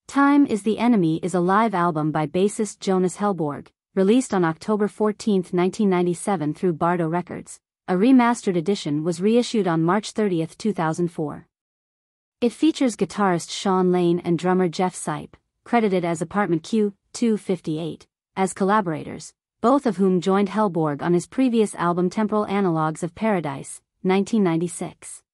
Time is the Enemy is a live album by bassist Jonas Hellborg, released on October 14, 1997 through Bardo Records. A remastered edition was reissued on March 30, 2004. It features guitarist Shawn Lane and drummer Jeff Sipe, credited as Apartment Q, 258, as collaborators, both of whom joined Hellborg on his previous album Temporal Analogues of Paradise, 1996.